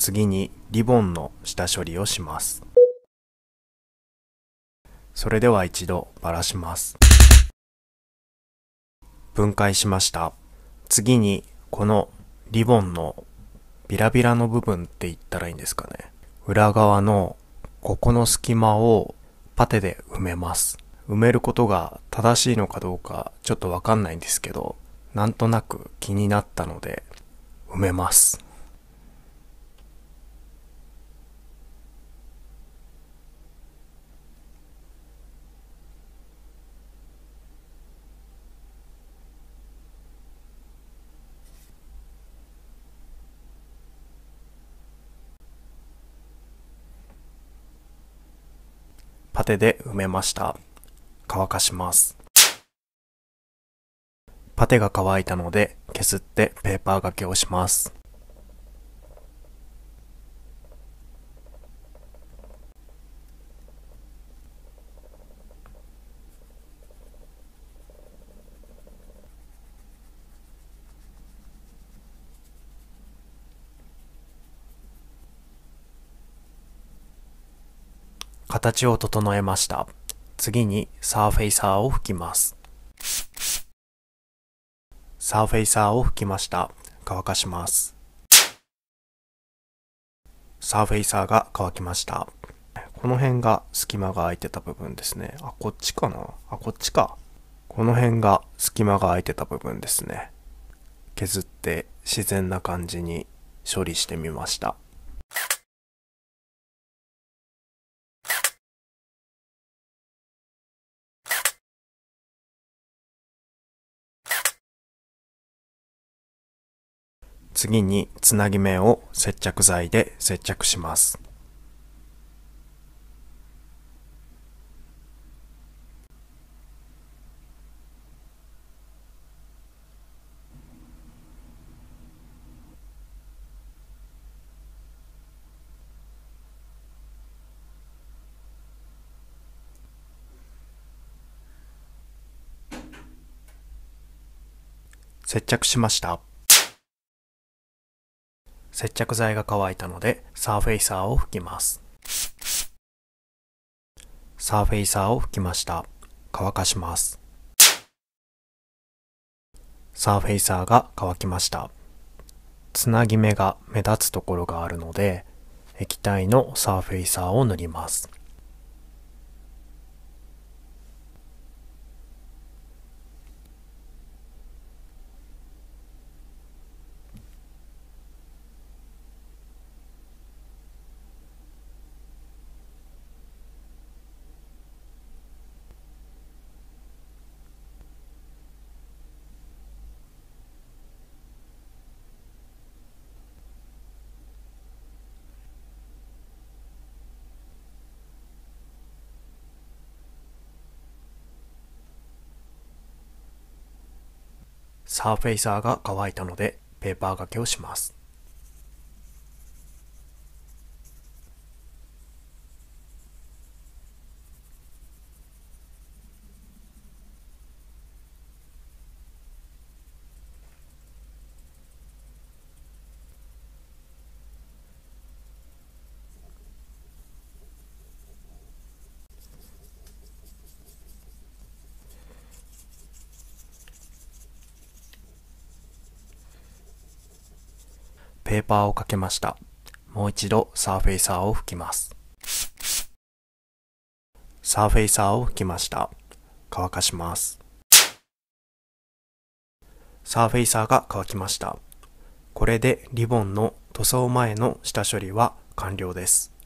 次にリボンの下処理をします。それでは一度ばらします。分解しました。次にこのリボンのビラビラの部分って言ったらいいんですかね。裏側のここの隙間をパテで埋めます。埋めることが正しいのかどうかちょっとわかんないんですけど、なんとなく気になったので埋めます。パテで埋めました。乾かします。パテが乾いたので削ってペーパー掛けをします。形を整えました。次にサーフェイサーを吹きます。サーフェイサーを吹きました。乾かします。サーフェイサーが乾きました。この辺が隙間が空いてた部分ですね。こっちかな。こっちか。この辺が隙間が空いてた部分ですね。削って自然な感じに処理してみました。次につなぎ目を接着剤で接着します。接着しました。接着剤が乾いたのでサーフェイサーを吹きます。サーフェイサーを吹きました。乾かします。サーフェイサーが乾きました。つなぎ目が目立つところがあるので液体のサーフェイサーを塗ります。サーフェイサーが乾いたのでペーパー掛けをします。ペーパーをかけました。もう一度サーフェイサーを吹きます。サーフェイサーを吹きました。乾かします。サーフェイサーが乾きました。これでリボンの塗装前の下処理は完了です。